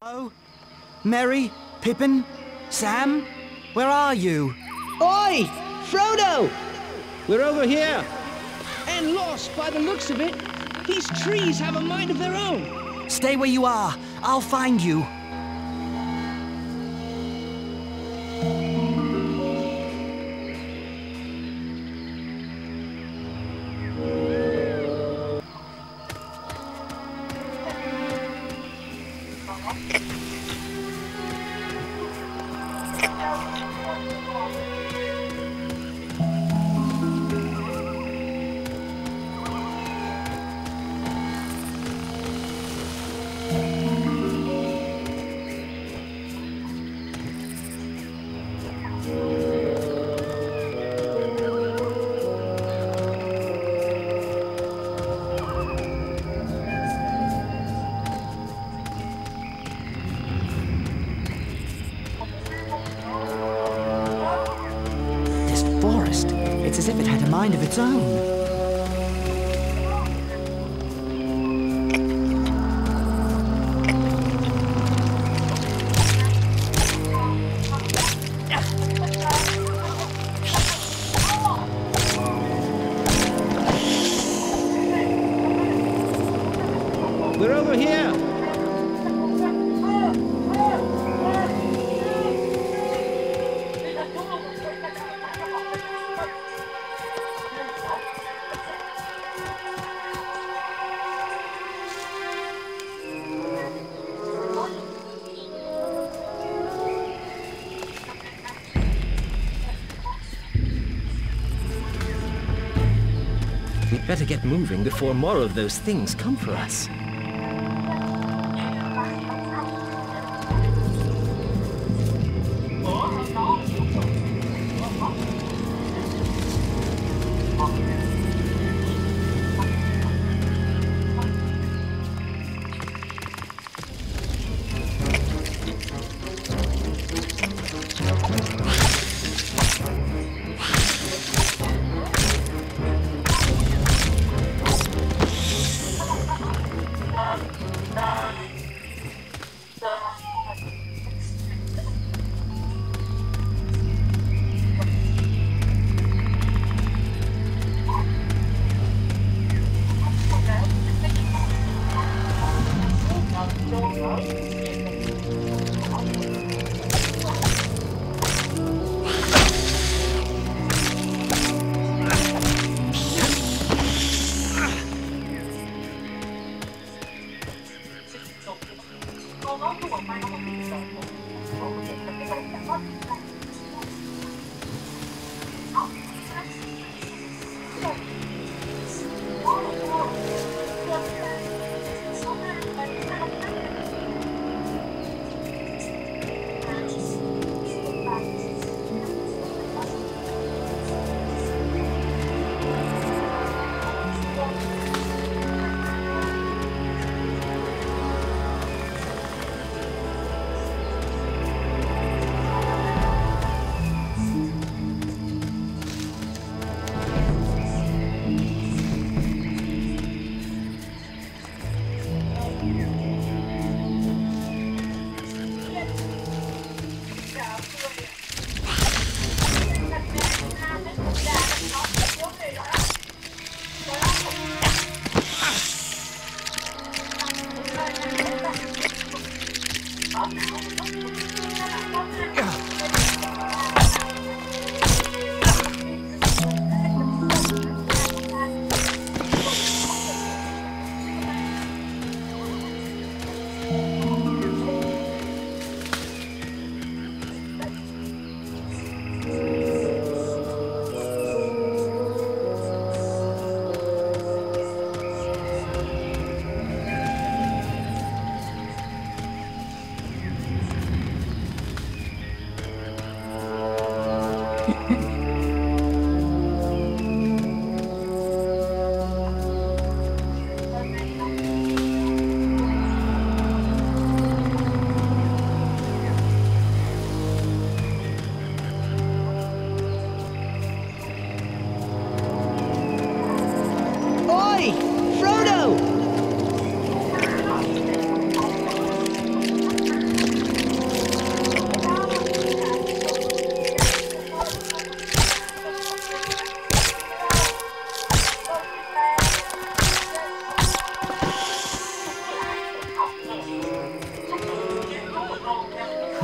Oh, Merry, Pippin, Sam, where are you? Oi! Frodo! We're over here. And lost by the looks of it. These trees have a mind of their own. Stay where you are. I'll find you. It's as if it had a mind of its own. We're over here. We'd better get moving before more of those things come for us.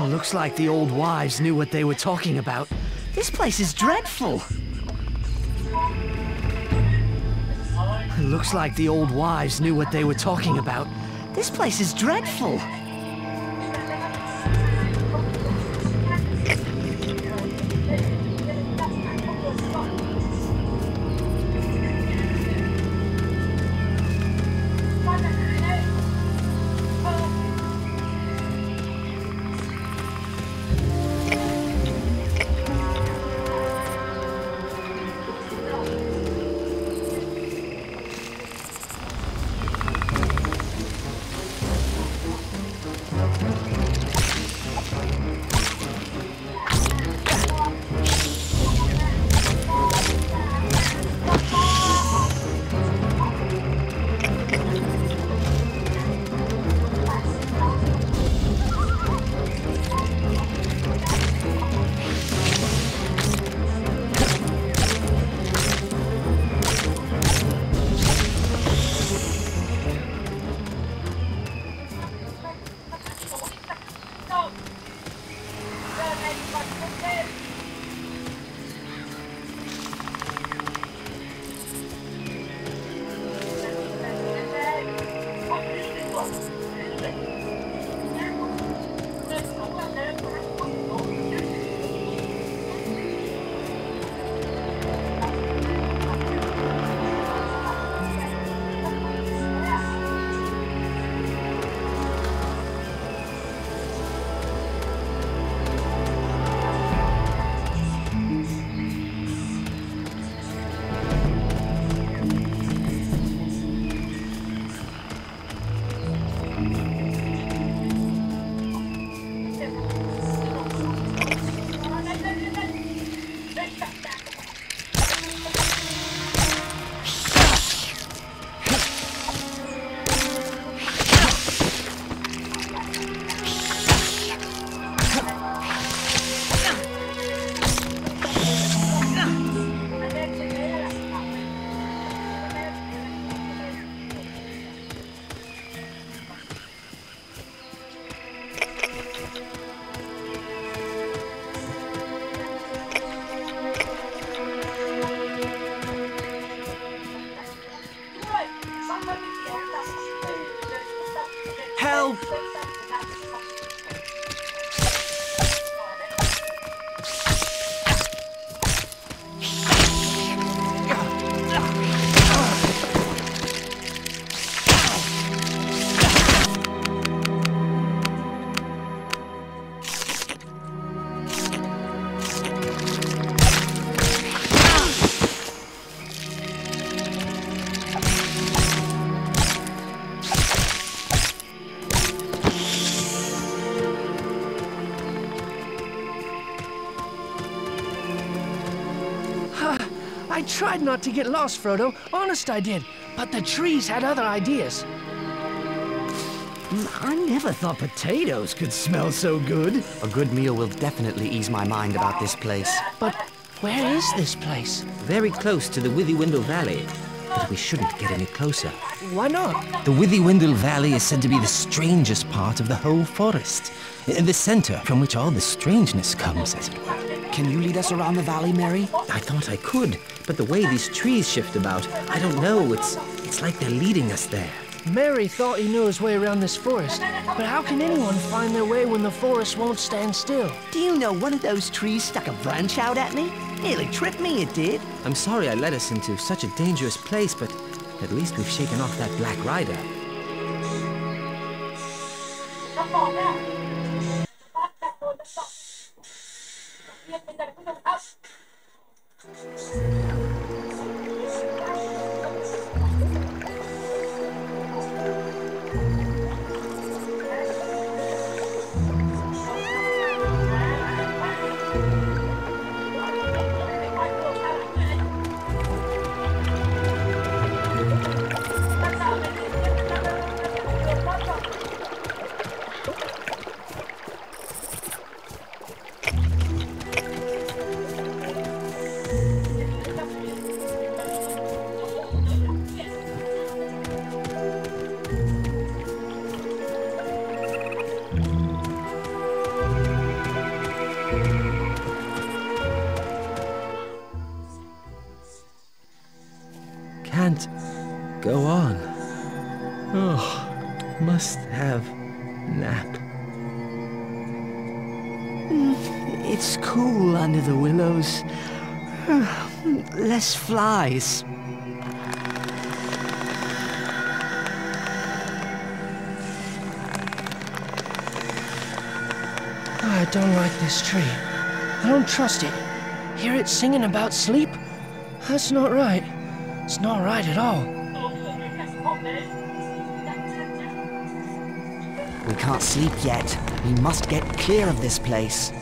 Looks like the old wives knew what they were talking about. This place is dreadful. Looks like the old wives knew what they were talking about. This place is dreadful. Help! I tried not to get lost, Frodo. Honest I did. But the trees had other ideas. I never thought potatoes could smell so good. A good meal will definitely ease my mind about this place. But where is this place? Very close to the Withywindle Valley. But we shouldn't get any closer. Why not? The Withywindle Valley is said to be the strangest part of the whole forest. The center from which all the strangeness comes, as it were. Can you lead us around the valley, Mary? I thought I could, but the way these trees shift about, I don't know. It's like they're leading us there. Mary thought he knew his way around this forest. But how can anyone find their way when the forest won't stand still? Do you know one of those trees stuck a branch out at me? Nearly tripped me, it did. I'm sorry I led us into such a dangerous place, but at least we've shaken off that Black Rider. go on. Oh, must have nap. It's cool under the willows. Less flies. I don't like this tree. I don't trust it. Hear it singing about sleep? That's not right. It's not right at all. We can't sleep yet. We must get clear of this place.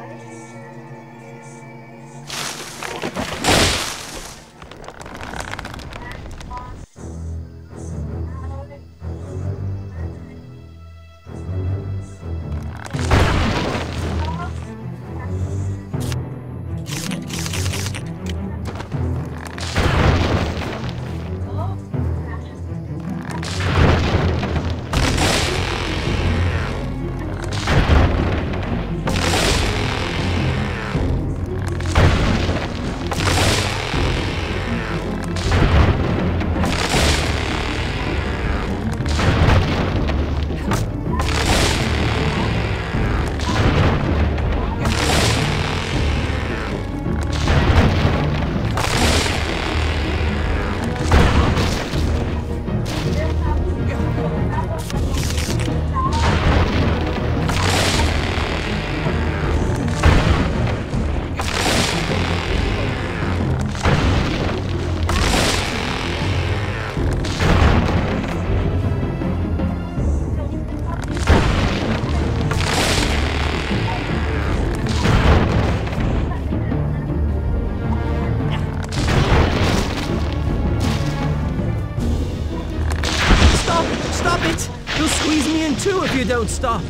Stop it! You'll squeeze me in too if you don't stop.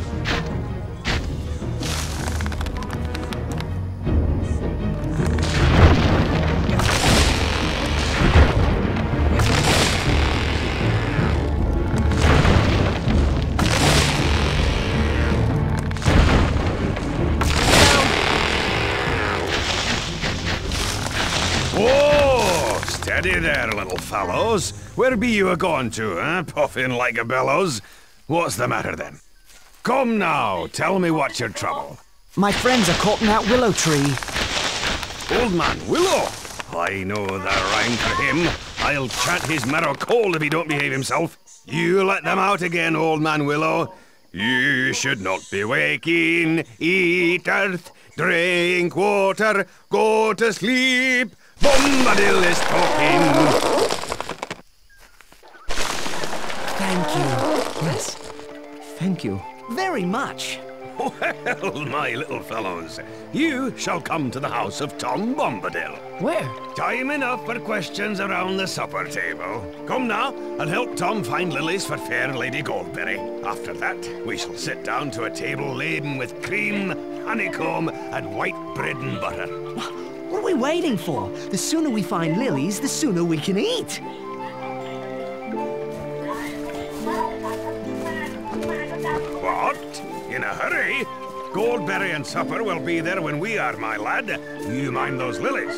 Whoa! Steady there, little fellows. Where be you a-going to, eh? Puffing like a bellows. What's the matter, then? Come now, tell me what's your trouble. My friends are caught in that willow tree. Old Man Willow? I know the rhyme for him. I'll chant his marrow cold if he don't behave himself. You let them out again, Old Man Willow. You should not be waking. Eat earth, drink water, go to sleep. Bombadil is talking. Thank you. Yes. Thank you. Very much. Well, my little fellows, you shall come to the house of Tom Bombadil. Where? Time enough for questions around the supper table. Come now, and help Tom find lilies for fair Lady Goldberry. After that, we shall sit down to a table laden with cream, honeycomb, and white bread and butter. What are we waiting for? The sooner we find lilies, the sooner we can eat. What? In a hurry? Goldberry and supper will be there when we are, my lad. You mind those lilies.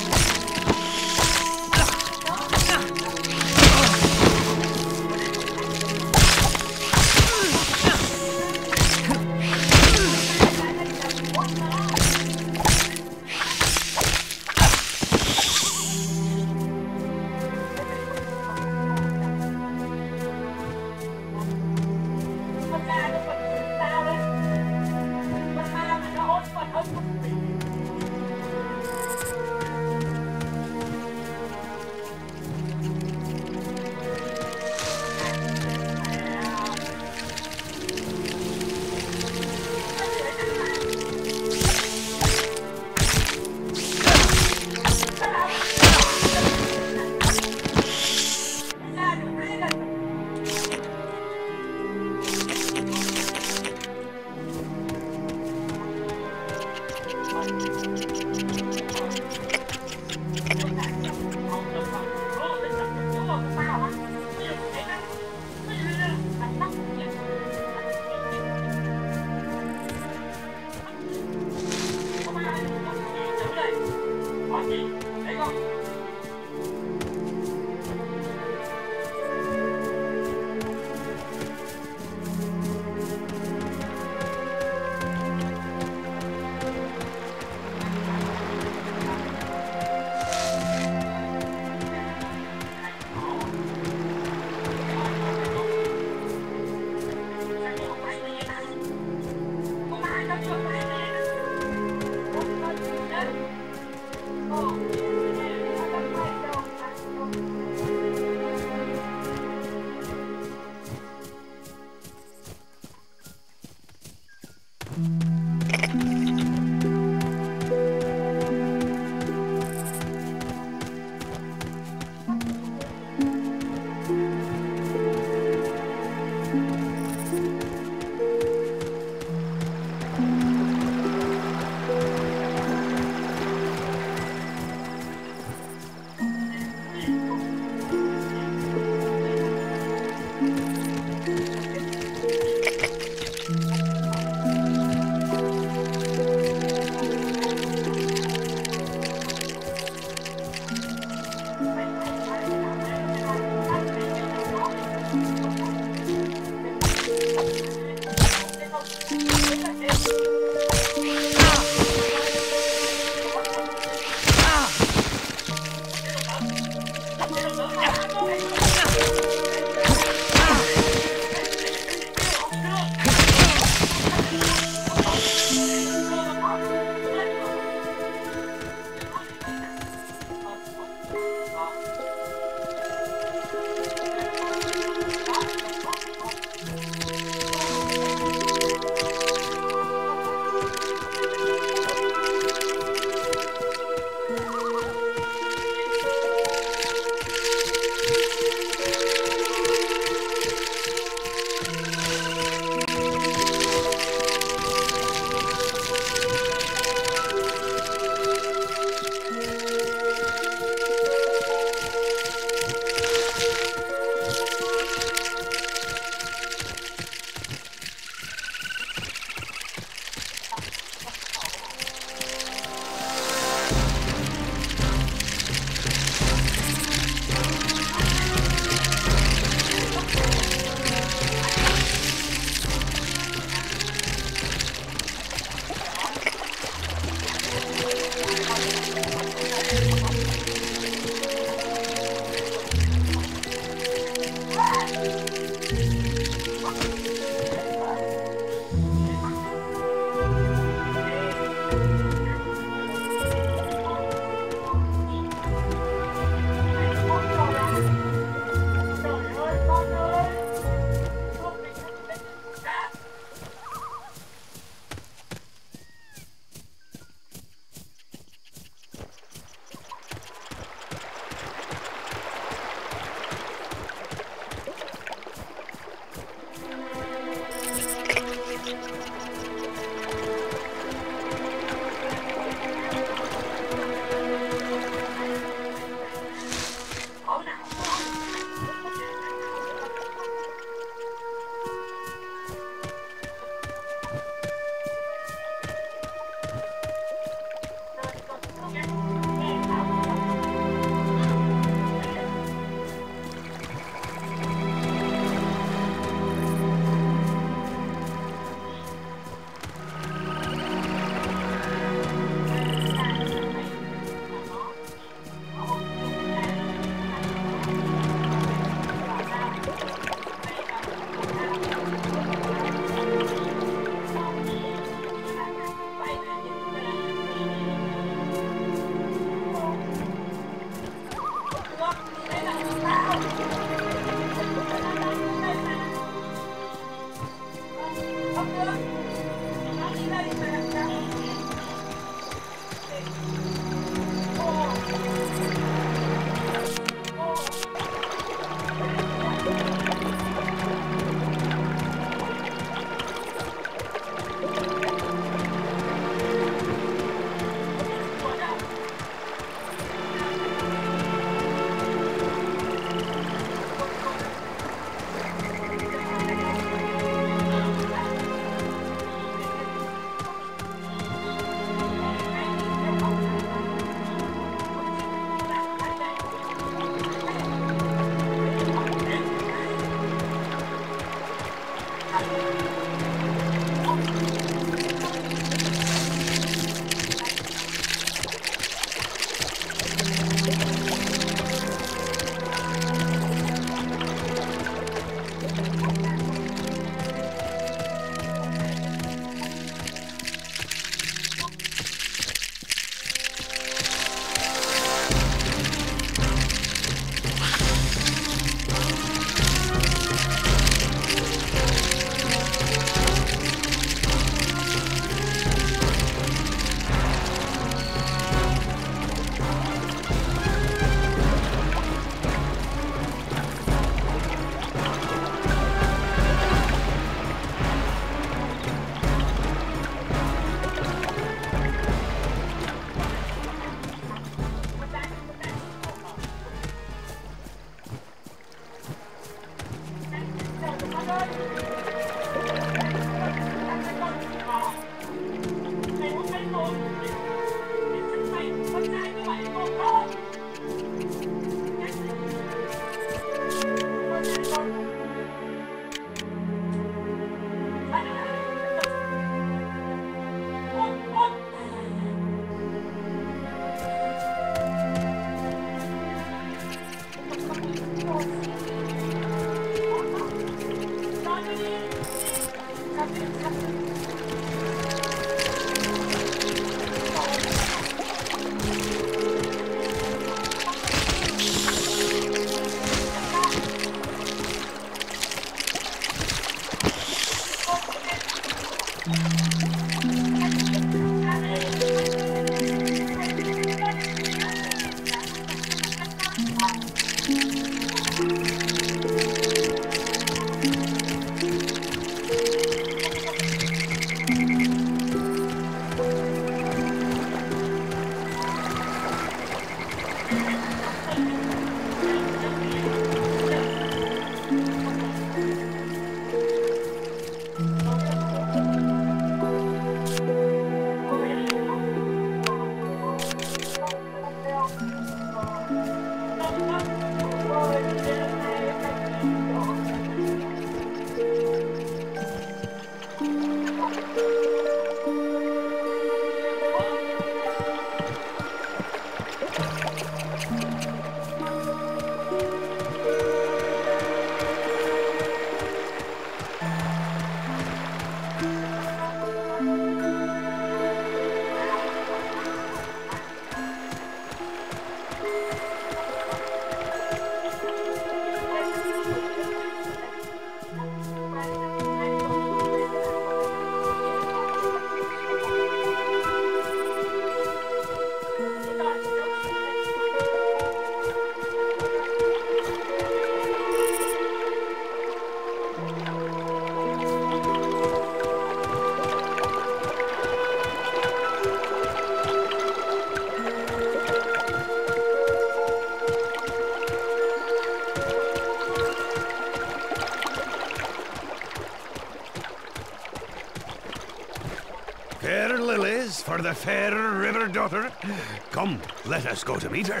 Fair lilies for the fair river daughter. Come, let us go to meet her.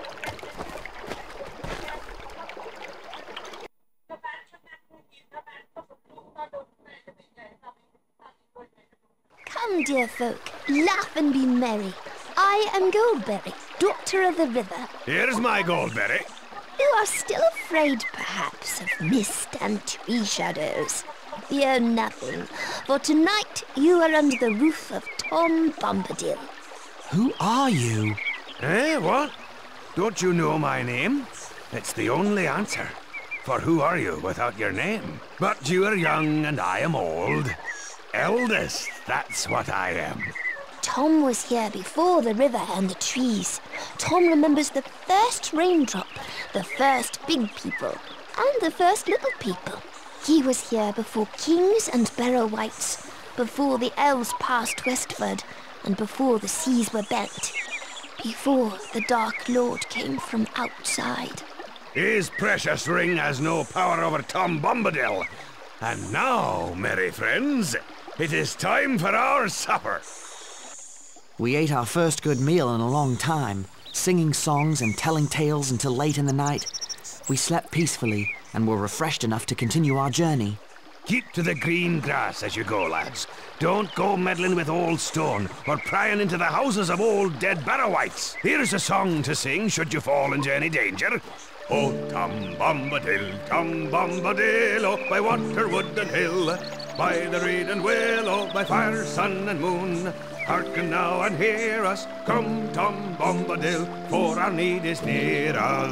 Come, dear folk, laugh and be merry. I am Goldberry, Doctor of the River. Here's my Goldberry. You are still afraid, perhaps, of mist and tree shadows. Fear nothing, for tonight you are under the roof of Tom Bombadil. Who are you? Eh, what? Don't you know my name? It's the only answer. For who are you without your name? But you are young and I am old. Eldest, that's what I am. Tom was here before the river and the trees. Tom remembers the first raindrop, the first big people, and the first little people. He was here before kings and Barrow-wights, before the elves passed westward, and before the seas were bent, before the Dark Lord came from outside. His precious ring has no power over Tom Bombadil. And now, merry friends, it is time for our supper. We ate our first good meal in a long time, singing songs and telling tales until late in the night. We slept peacefully and were refreshed enough to continue our journey. Keep to the green grass as you go, lads. Don't go meddling with old stone or prying into the houses of old dead Barrow-wights. Here's a song to sing should you fall into any danger. Oh, Tom Bombadil, oh, by water, wood and hill, by the reed and willow, by fire, sun and moon. Hearken now and hear us, come Tom Bombadil, for our need is near us.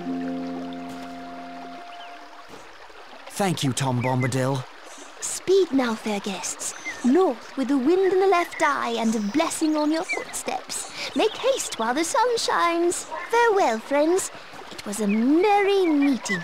Thank you, Tom Bombadil. Speed now, fair guests. North with the wind in the left eye and a blessing on your footsteps. Make haste while the sun shines. Farewell, friends. It was a merry meeting.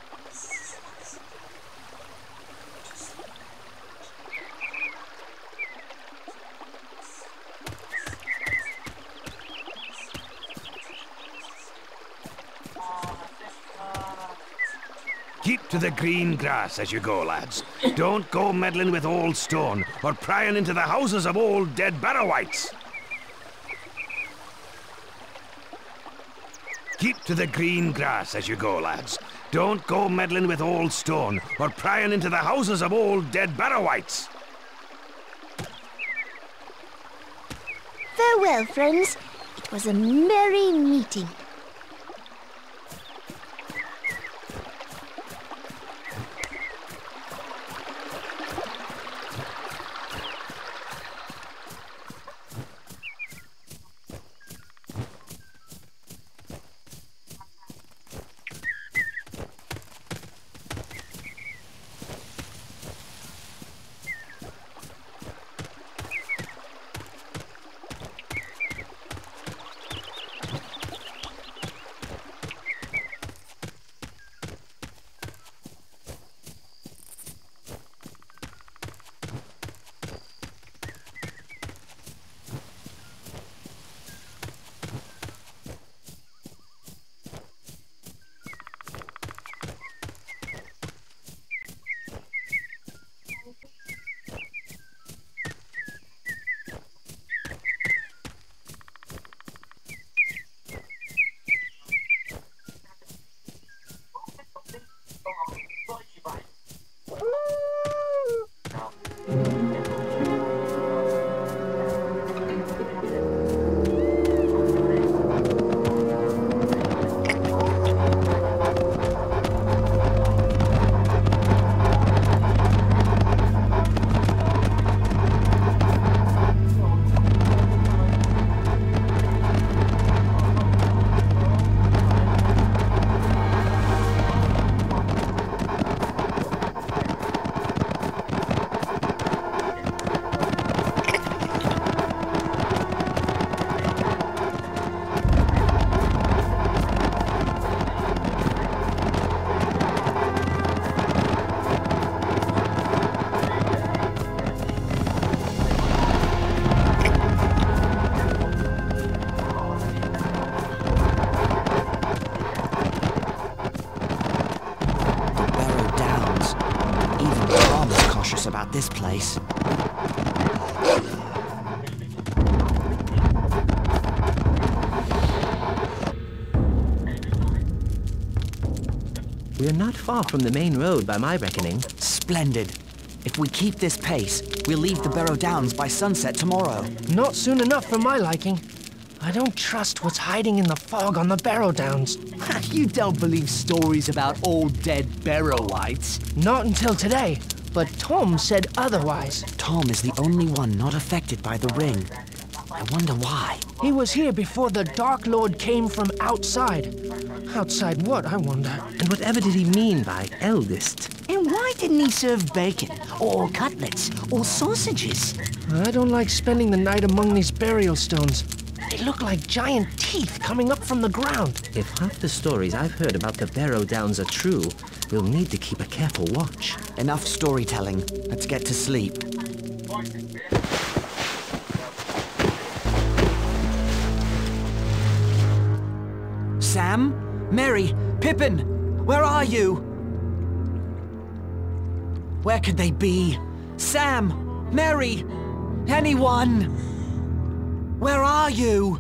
Keep to the green grass as you go, lads. Don't go meddling with old stone or prying into the houses of old dead Barrow-wights. Keep to the green grass as you go, lads. Don't go meddling with old stone or prying into the houses of old dead Barrow-wights. Farewell, friends. It was a merry meeting. cautious about this place. We're not far from the main road by my reckoning. Splendid. If we keep this pace, we'll leave the Barrow Downs by sunset tomorrow. Not soon enough for my liking. I don't trust what's hiding in the fog on the Barrow Downs. You don't believe stories about old dead Barrowites? Not until today, but Tom said otherwise. Tom is the only one not affected by the ring. I wonder why. He was here before the Dark Lord came from outside. Outside what, I wonder? And whatever did he mean by eldest? And why didn't he serve bacon, or cutlets, or sausages? I don't like spending the night among these burial stones. They look like giant teeth coming up from the ground. If half the stories I've heard about the Barrow Downs are true, we'll need to keep a careful watch. Enough storytelling. Let's get to sleep. Sam? Mary? Pippin? Where are you? Where could they be? Sam? Mary? Anyone? Where are you?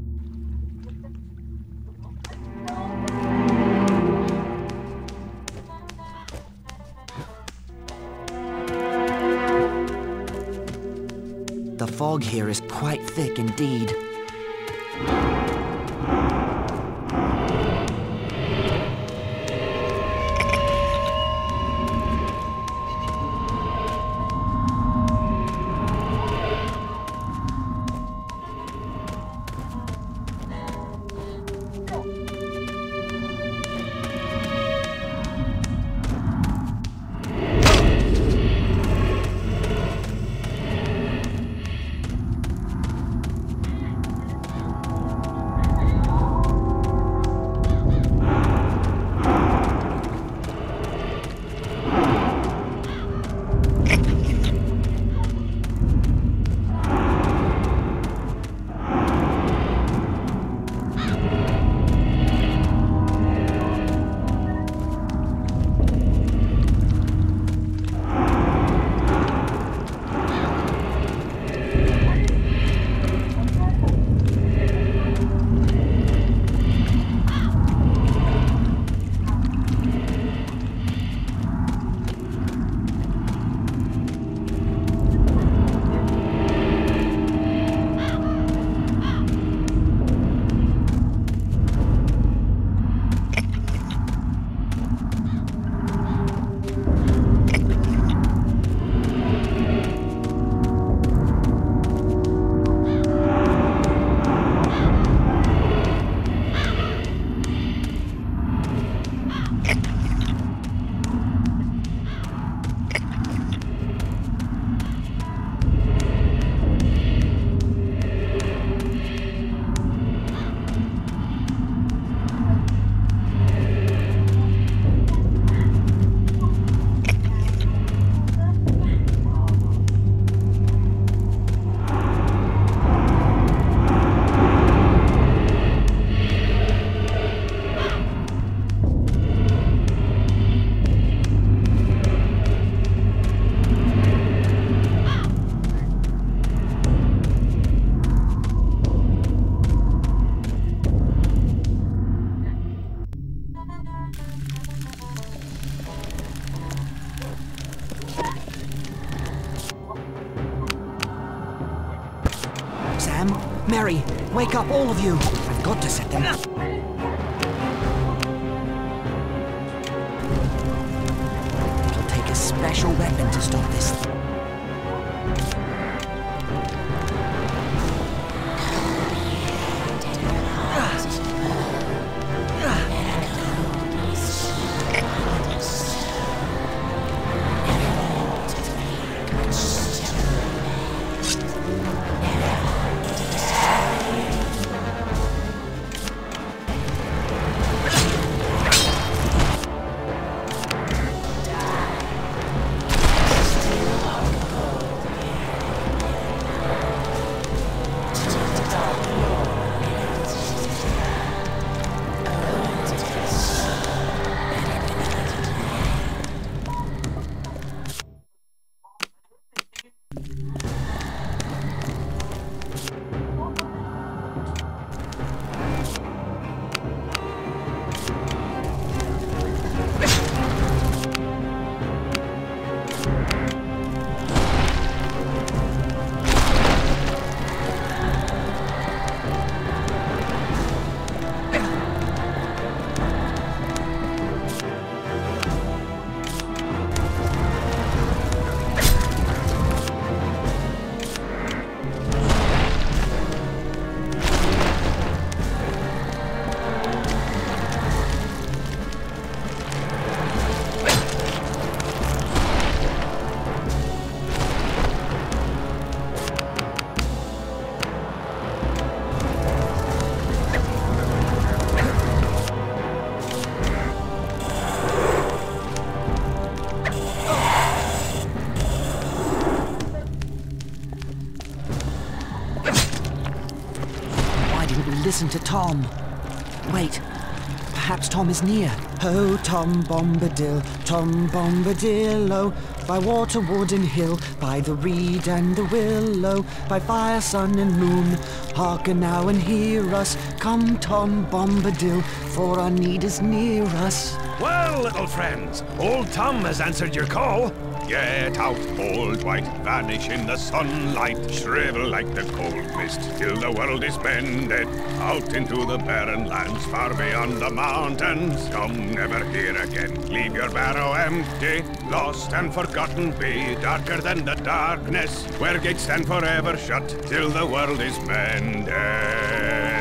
The fog here is quite thick indeed. Mary, wake up, all of you! I've got to set them up. It'll take a special weapon to stop this. listen to Tom. Wait, perhaps Tom is near. Oh, Tom Bombadil, Tom Bombadil, oh, by water, wood and hill, by the reed and the willow, by fire, sun and moon, hearken now and hear us. Come, Tom Bombadil, for our need is near us. Well, little friends, old Tom has answered your call. Get out, old white, vanish in the sunlight, shrivel like the cold mist till the world is mended. Out into the barren lands far beyond the mountains. Come never here again, leave your barrow empty. Lost and forgotten be, darker than the darkness, where gates stand forever shut till the world is mended.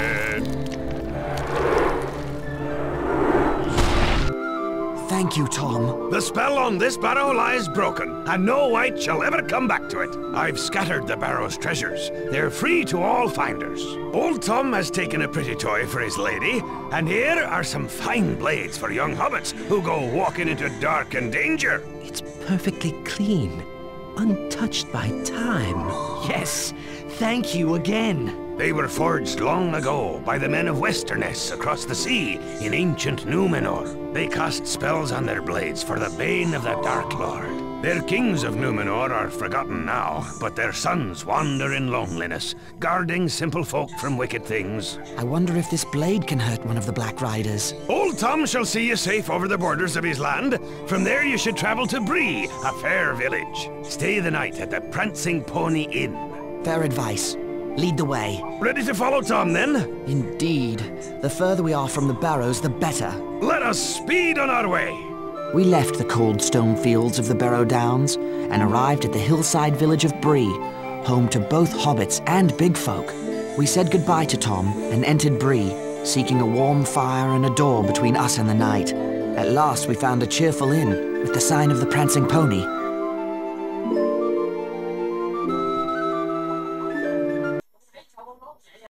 Thank you, Tom. The spell on this barrow lies broken, and no wight shall ever come back to it. I've scattered the barrow's treasures. They're free to all finders. Old Tom has taken a pretty toy for his lady, and here are some fine blades for young hobbits who go walking into dark and danger. It's perfectly clean, untouched by time. Yes, thank you again. They were forged long ago by the men of Westerness across the sea in ancient Númenor. They cast spells on their blades for the bane of the Dark Lord. Their kings of Númenor are forgotten now, but their sons wander in loneliness, guarding simple folk from wicked things. I wonder if this blade can hurt one of the Black Riders. Old Tom shall see you safe over the borders of his land. From there you should travel to Bree, a fair village. Stay the night at the Prancing Pony Inn. Fair advice. Lead the way. Ready to follow Tom, then? Indeed. The further we are from the barrows, the better. Let us speed on our way. We left the cold stone fields of the Barrow Downs and arrived at the hillside village of Bree, home to both hobbits and big folk. We said goodbye to Tom and entered Bree, seeking a warm fire and a door between us and the night. At last we found a cheerful inn with the sign of the Prancing Pony.